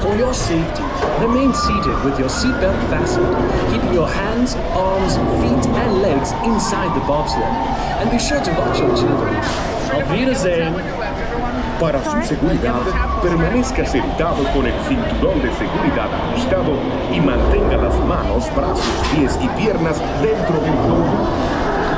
For your safety, remain seated with your seatbelt fastened, keeping your hands, arms, feet, and legs inside the bobsled. And be sure to watch your children. Auf Wiedersehen. Para su seguridad, permanezca sentado con el cinturón de seguridad ajustado y mantenga las manos, brazos, pies y piernas dentro del globo.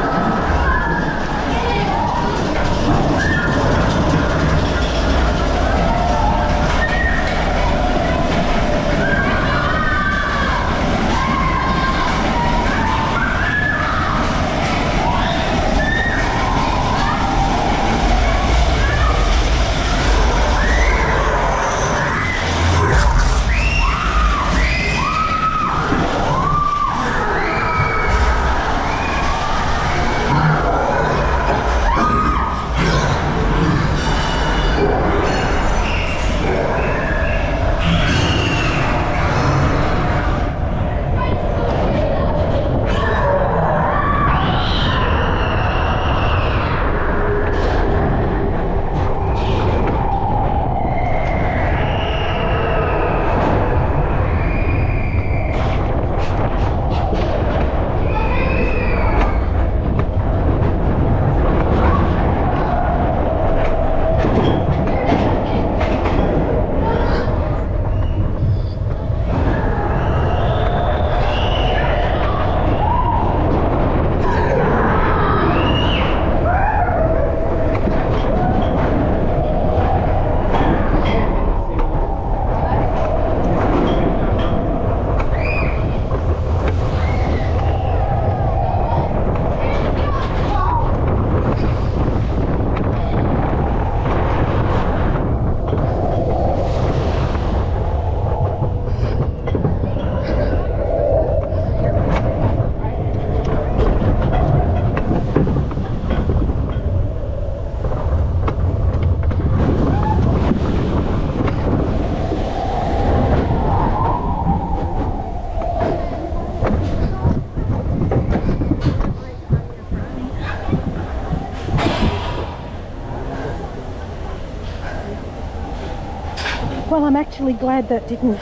Well, I'm actually glad that didn't.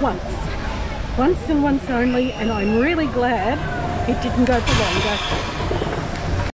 Once and once only, and I'm really glad it didn't go for longer.